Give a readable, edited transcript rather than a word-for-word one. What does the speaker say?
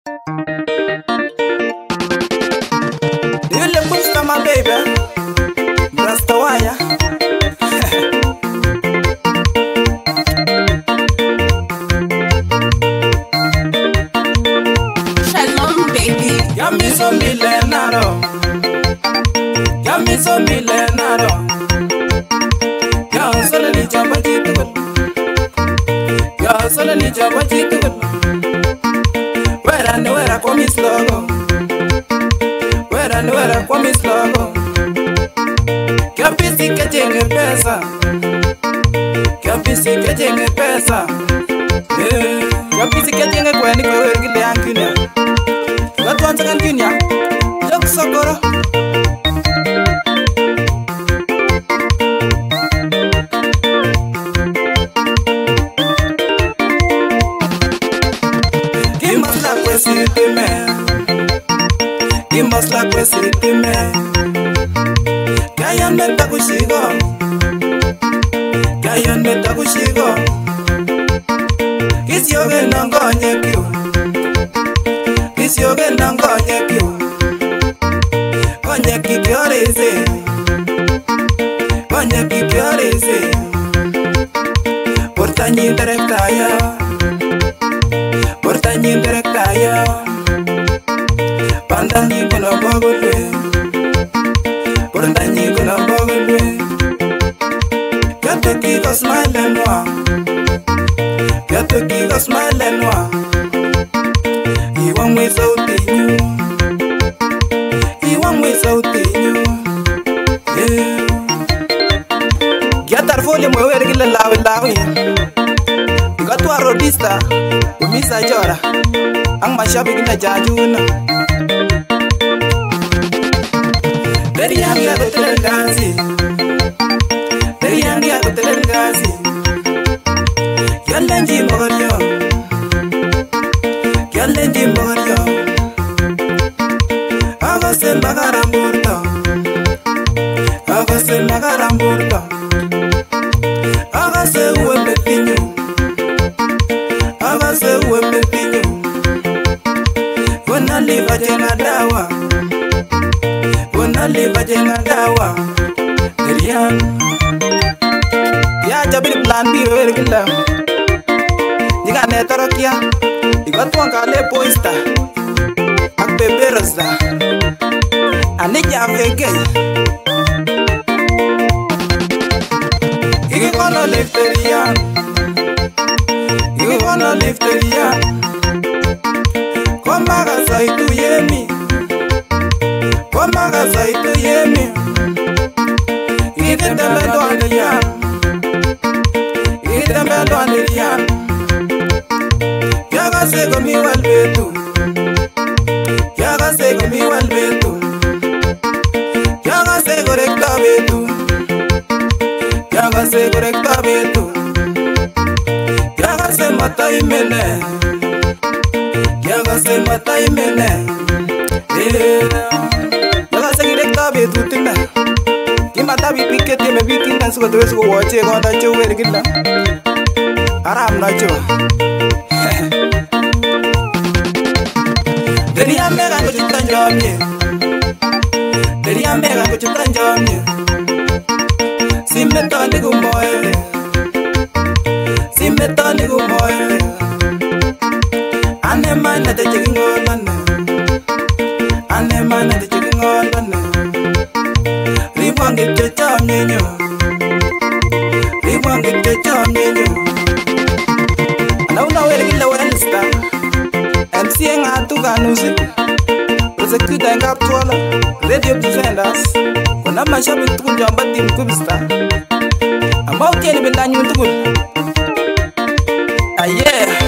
Do you look good to my baby? Rasta wire. Shalom, baby. Yami so milenaro. Yami so milenaro. Ya solo ni chamba chitu. Ya solo ni chamba chitu. Wera kwa mislogo. Wera kwa mislogo. Kapisi kachenge pesa. Kapisi kachenge pesa. Kapisi kachenge kweni kwa wergile yankunya. Gatu ansakan kunya. Jok sokoro. Imasla kwesiti me Kayan meta kushigo Kayan meta kushigo Kisyoge nangonye kyu Kisyoge nangonye kyu Konye kikioreze Konye kikioreze Portanyi direktaya Portanyi direktaya Pandanyi kuna bogolwe Portanyi kuna bogolwe Kato kiko smile noa Kato kiko smile noa Iwa mwe sauti nyu Iwa mwe sauti nyu Giatar foli mwe weri gila lawi lawi Ikatwa rodista Umisa jora Ang masyabi gina jajuna Dari yangi ako telengazi Dari yangi ako telengazi Yalenji mogaryo Yalenji mogaryo Agase magaramburto Agase magaramburto Agase uwembe pinyu Agase uwembe pinyu Wana liva jenga dawa Liva jenga dawa Derian Ya jabili plan B weri gila Jika netoro kia Iba tuang kale poista Ak beberos da Ane jave gay Igi kono lifterian Igi kono lifterian Komaga saitu yemi Komaga saitu yemi Ikitembe doanirian Ikitembe doanirian Yaga sego mi walbetu Yaga sego mi walbetu Yaga sego rekta betu Yaga sego rekta betu Yaga se mata imene Yaga se mata imene betu tina Kima tabi pikete me bitina suko tuwe suko wache konda chewe gila Aram na chewa Dari amega kuchita njomye Dari amega kuchita njomye Simetoni kumoele Simetoni kumoele Ane mana te chekingolane Ane mana te chekingolane Riwangi techa mnyenyo Riwangi techa mnyenyo Anauna weri gila wensta MC ngatu ganuzi Prosecute ngap tuala Radio Defenders Kuna mashabik tukul jamba tim kubista Ambao keni bindanyu tukul Ah yeah